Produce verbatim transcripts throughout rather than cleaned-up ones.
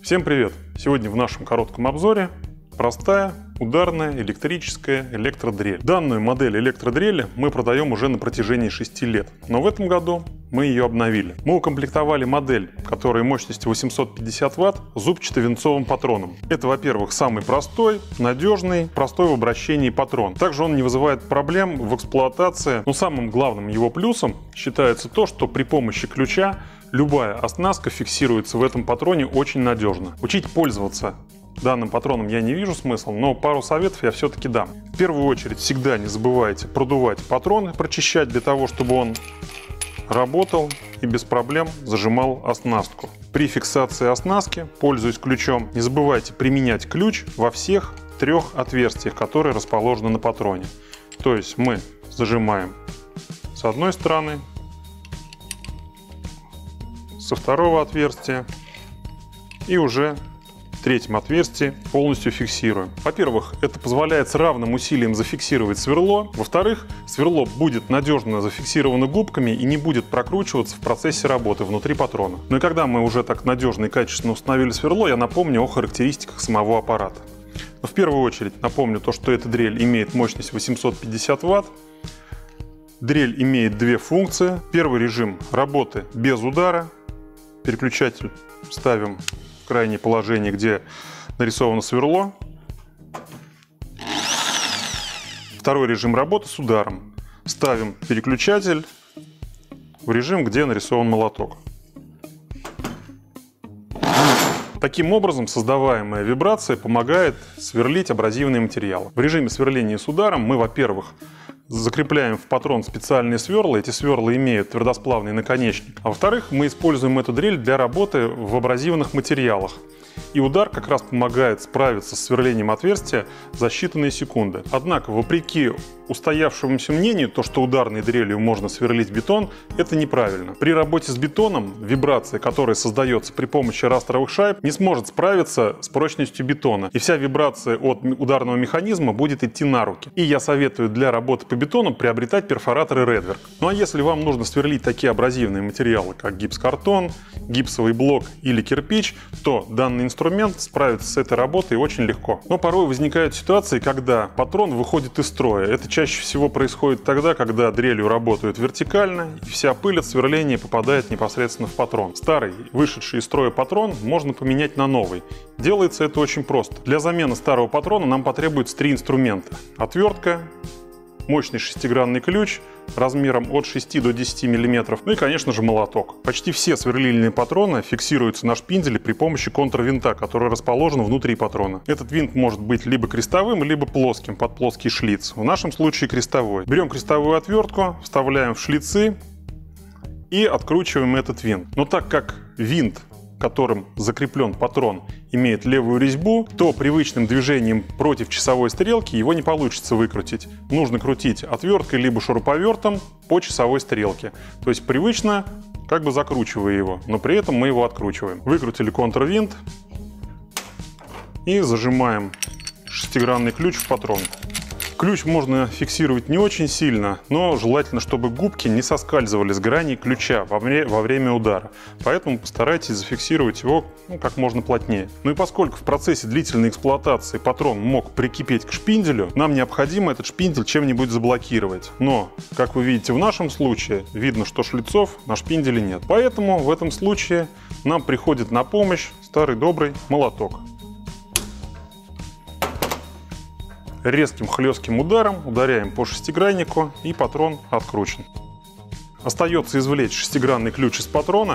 Всем привет! Сегодня в нашем коротком обзоре простая ударная электрическая электродрель. Данную модель электродрели мы продаем уже на протяжении шести лет, но в этом году мы ее обновили. Мы укомплектовали модель, которая мощностью восемьсот пятьдесят ватт, зубчато-винцовым патроном. Это, во-первых, самый простой, надежный, простой в обращении патрон. Также он не вызывает проблем в эксплуатации. Но самым главным его плюсом считается то, что при помощи ключа любая оснастка фиксируется в этом патроне очень надежно. Учить пользоваться данным патроном я не вижу смысла, но пару советов я все-таки дам. В первую очередь всегда не забывайте продувать патроны, прочищать для того, чтобы он работал и без проблем зажимал оснастку. При фиксации оснастки, пользуясь ключом, не забывайте применять ключ во всех трех отверстиях, которые расположены на патроне. То есть мы зажимаем с одной стороны, со второго отверстия и уже в третьем отверстии полностью фиксируем. Во-первых, это позволяет с равным усилием зафиксировать сверло. Во-вторых, сверло будет надежно зафиксировано губками и не будет прокручиваться в процессе работы внутри патрона. Ну и когда мы уже так надежно и качественно установили сверло, я напомню о характеристиках самого аппарата. Но в первую очередь напомню то, что эта дрель имеет мощность восемьсот пятьдесят ватт. Дрель имеет две функции. Первый режим работы без удара. Переключатель ставим в крайнее положение, где нарисовано сверло. Второй режим работы с ударом. Ставим переключатель в режим, где нарисован молоток. Таким образом, создаваемая вибрация помогает сверлить абразивные материалы. В режиме сверления с ударом мы, во-первых, закрепляем в патрон специальные сверла. Эти сверла имеют твердосплавный наконечник. А во-вторых, мы используем эту дрель для работы в абразивных материалах. И удар как раз помогает справиться с сверлением отверстия за считанные секунды. Однако, вопреки устоявшемуся мнению, то, что ударной дрелью можно сверлить бетон, это неправильно. При работе с бетоном вибрация, которая создается при помощи растровых шайб, не сможет справиться с прочностью бетона. И вся вибрация от ударного механизма будет идти на руки. И я советую для работы по бетону приобретать перфораторы Redwerk. Ну а если вам нужно сверлить такие абразивные материалы, как гипс-картон, гипсовый блок или кирпич, то данный инструмент справится с этой работой очень легко. Но порой возникают ситуации, когда патрон выходит из строя. Это чаще всего происходит тогда, когда дрелью работают вертикально, и вся пыль от сверления попадает непосредственно в патрон. Старый, вышедший из строя патрон можно поменять на новый. Делается это очень просто. Для замены старого патрона нам потребуется три инструмента: отвертка, мощный шестигранный ключ размером от шести до десяти миллиметров, ну и, конечно же, молоток. Почти все сверлильные патроны фиксируются на шпинделе при помощи контрвинта, который расположен внутри патрона. Этот винт может быть либо крестовым, либо плоским, под плоский шлиц. В нашем случае крестовой. Берем крестовую отвертку, вставляем в шлицы и откручиваем этот винт. Но так как винт, которым закреплен патрон, имеет левую резьбу, то привычным движением против часовой стрелки его не получится выкрутить. Нужно крутить отверткой либо шуруповертом по часовой стрелке. То есть привычно, как бы закручивая его, но при этом мы его откручиваем. Выкрутили контрвинт и зажимаем шестигранный ключ в патрон. Ключ можно фиксировать не очень сильно, но желательно, чтобы губки не соскальзывали с граней ключа во время, во время удара. Поэтому постарайтесь зафиксировать его ну, как можно плотнее. Ну и поскольку в процессе длительной эксплуатации патрон мог прикипеть к шпинделю, нам необходимо этот шпиндель чем-нибудь заблокировать. Но, как вы видите в нашем случае, видно, что шлицов на шпинделе нет. Поэтому в этом случае нам приходит на помощь старый добрый молоток. Резким хлестким ударом ударяем по шестиграннику, и патрон откручен. Остается извлечь шестигранный ключ из патрона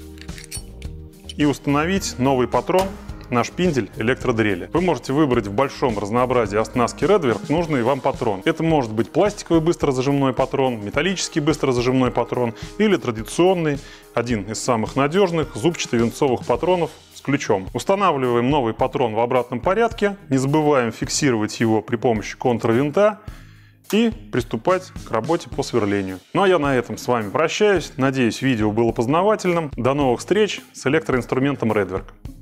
и установить новый патрон на шпиндель электродрели. Вы можете выбрать в большом разнообразии оснастки Redwerk нужный вам патрон. Это может быть пластиковый быстрозажимной патрон, металлический быстрозажимной патрон или традиционный, один из самых надежных, зубчато-винцовых патронов с ключом. Устанавливаем новый патрон в обратном порядке, не забываем фиксировать его при помощи контрвинта и приступать к работе по сверлению. Ну а я на этом с вами прощаюсь. Надеюсь, видео было познавательным. До новых встреч с электроинструментом Redwerk.